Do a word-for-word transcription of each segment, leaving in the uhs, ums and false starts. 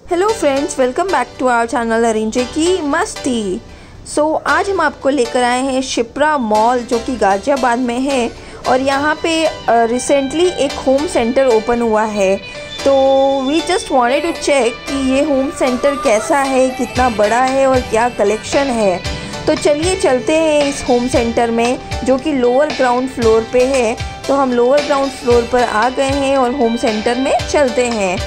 Hello friends, welcome back to our channel अरिंजे की मस्ती। सो so, आज हम आपको लेकर आए हैं शिप्रा मॉल जो कि गाजियाबाद में है और यहाँ पे रिसेंटली uh, एक होम सेंटर ओपन हुआ है। तो we just wanted to check कि ये होम सेंटर कैसा है, कितना बड़ा है और क्या कलेक्शन है। तो चलिए चलते हैं इस होम सेंटर में जो कि लोअर ग्राउंड फ्लोर पे है। तो हम लोअर ग्राउंड फ्लोर पर आ गए हैं और होम सेंटर में चलते हैं।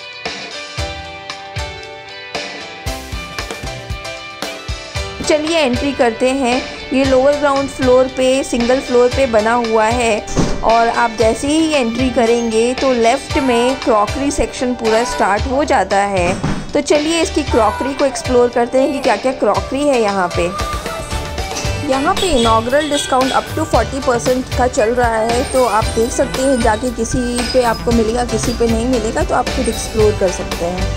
चलिए एंट्री करते हैं। ये लोअर ग्राउंड फ्लोर पे सिंगल फ्लोर पे बना हुआ है और आप जैसे ही एंट्री करेंगे तो लेफ़्ट में क्रॉकरी सेक्शन पूरा स्टार्ट हो जाता है। तो चलिए इसकी क्रॉकरी को एक्सप्लोर करते हैं कि क्या क्या क्रॉकरी है यहाँ पे। यहाँ पे inaugural discount up to forty percent का चल रहा है, तो आप देख सकते हैं जाके, किसी पे आपको मिलेगा किसी पे नहीं मिलेगा, तो आप खुद एक्सप्लोर कर सकते हैं।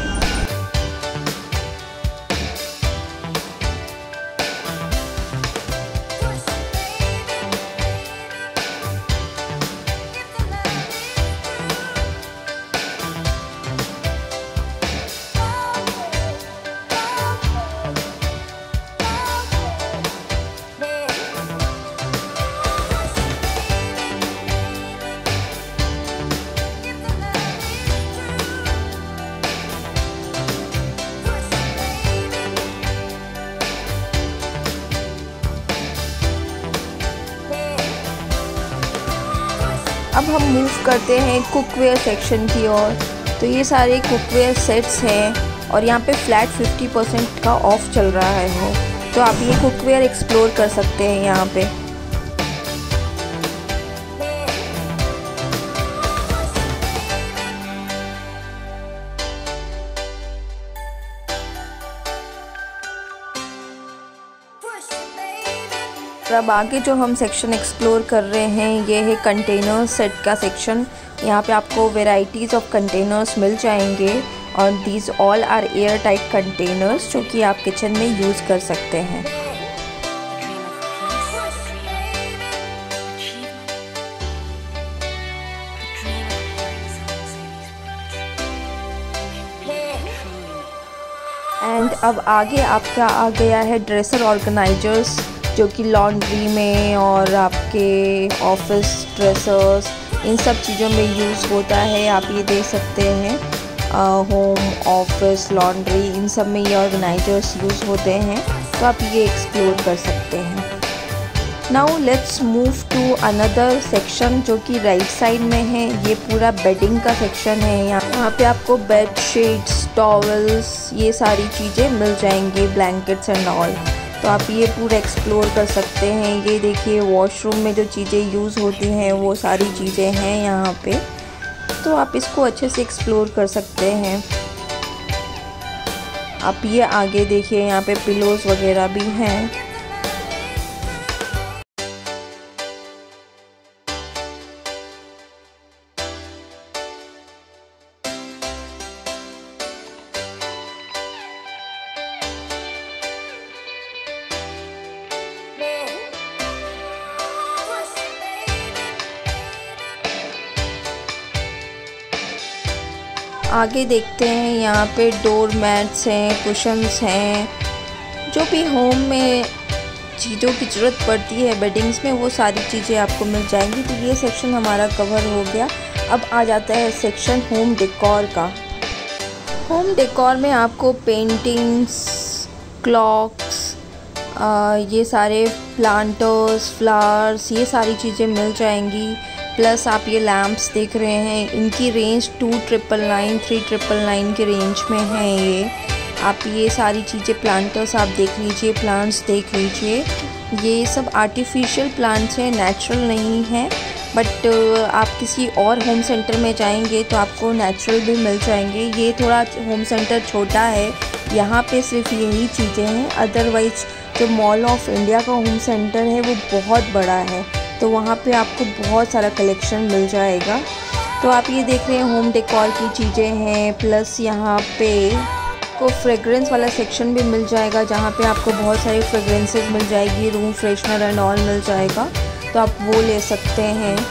अब हम मूव करते हैं कुकवेयर सेक्शन की ओर। तो ये सारे कुकवेयर सेट्स हैं और यहाँ पे फ्लैट फिफ्टी परसेंट का ऑफ चल रहा है, तो आप ये कुकवेयर एक्सप्लोर कर सकते हैं यहाँ पे। अब आगे जो हम सेक्शन एक्सप्लोर कर रहे हैं ये है कंटेनर सेट का सेक्शन। यहाँ पे आपको वेराइटीज़ ऑफ कंटेनर्स मिल जाएंगे और these all are airtight containers जो कि आप किचन में यूज़ कर सकते हैं। एंड अब आगे आपका आ गया है ड्रेसर ऑर्गेनाइजर्स जो कि लॉन्ड्री में और आपके ऑफिस ड्रेसर्स इन सब चीज़ों में यूज़ होता है। आप ये देख सकते हैं होम ऑफिस लॉन्ड्री इन सब में ये ऑर्गेनाइजर्स यूज़ होते हैं, तो आप ये एक्सप्लोर कर सकते हैं। Now let's move to another section जो कि राइट साइड में है। ये पूरा बेडिंग का सेक्शन है। यहाँ पे आपको बेड शीट्स, टॉवल्स, ये सारी चीज़ें मिल जाएंगी, ब्लैंकेट्स एंड ऑल। तो आप ये पूरा एक्सप्लोर कर सकते हैं। ये देखिए वॉशरूम में जो चीज़ें यूज़ होती हैं वो सारी चीज़ें हैं यहाँ पे, तो आप इसको अच्छे से एक्सप्लोर कर सकते हैं। आप ये आगे देखिए, यहाँ पे पिलोज़ वगैरह भी हैं। आगे देखते हैं, यहाँ पे डोर मैट्स हैं, कुशन्स हैं, जो भी होम में चीज़ों की ज़रूरत पड़ती है बेडिंग्स में वो सारी चीज़ें आपको मिल जाएंगी। तो ये सेक्शन हमारा कवर हो गया। अब आ जाता है सेक्शन होम डेकोर का। होम डेकोर में आपको पेंटिंग्स, क्लॉक्स, ये सारे प्लांटर्स, फ्लावर्स, ये सारी चीज़ें मिल जाएंगी। प्लस आप ये लैम्प्स देख रहे हैं, इनकी range two triple nine three triple nine के रेंज में है ये। आप ये सारी चीज़ें, प्लांटर्स आप देख लीजिए, प्लांट्स देख लीजिए। ये सब आर्टिफिशियल प्लांट्स हैं, नेचुरल नहीं हैं, बट आप किसी और होम सेंटर में जाएंगे तो आपको नेचुरल भी मिल जाएंगे। ये थोड़ा होम सेंटर छोटा है, यहाँ पे सिर्फ यही चीज़ें हैं। अदरवाइज़ जो मॉल ऑफ इंडिया का होम सेंटर है वो बहुत बड़ा है, तो वहाँ पे आपको बहुत सारा कलेक्शन मिल जाएगा। तो आप ये देख रहे हैं होम डेकोर की चीज़ें हैं। प्लस यहाँ पे को फ्रेग्रेंस वाला सेक्शन भी मिल जाएगा जहाँ पे आपको बहुत सारी फ्रेग्रेंसेस मिल जाएगी, रूम फ्रेशनर एंड ऑल मिल जाएगा, तो आप वो ले सकते हैं।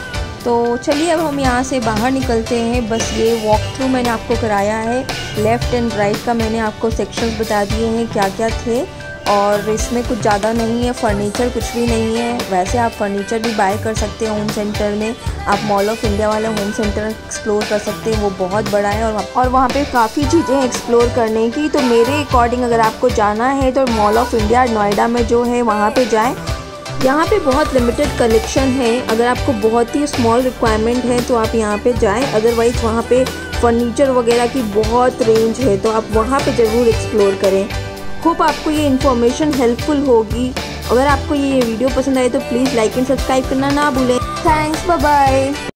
तो चलिए अब हम यहाँ से बाहर निकलते हैं। बस ये वॉक थ्रू मैंने आपको कराया है, लेफ़्ट एंड राइट का मैंने आपको सेक्शंस बता दिए हैं क्या क्या थे, और इसमें कुछ ज़्यादा नहीं है, फर्नीचर कुछ भी नहीं है। वैसे आप फर्नीचर भी बाय कर सकते हैं होम सेंटर में, आप मॉल ऑफ इंडिया वाला होम सेंटर एक्सप्लोर कर सकते हैं, वो बहुत बड़ा है और और वहाँ पे काफ़ी चीज़ें एक्सप्लोर करने की। तो मेरे अकॉर्डिंग अगर आपको जाना है तो मॉल ऑफ इंडिया नोएडा में जो है वहाँ पे जाएं। यहाँ पे बहुत लिमिटेड कलेक्शन है, अगर आपको बहुत ही स्मॉल रिक्वायरमेंट है तो आप यहाँ पे जाएं, अदरवाइज़ वहाँ पे फर्नीचर वगैरह की बहुत रेंज है, तो आप वहाँ पे ज़रूर एक्सप्लोर करें। होप आपको ये इन्फॉर्मेशन हेल्पफुल होगी। अगर आपको ये वीडियो पसंद आए तो प्लीज़ लाइक एंड सब्सक्राइब करना ना भूलें। Thanks, bye bye.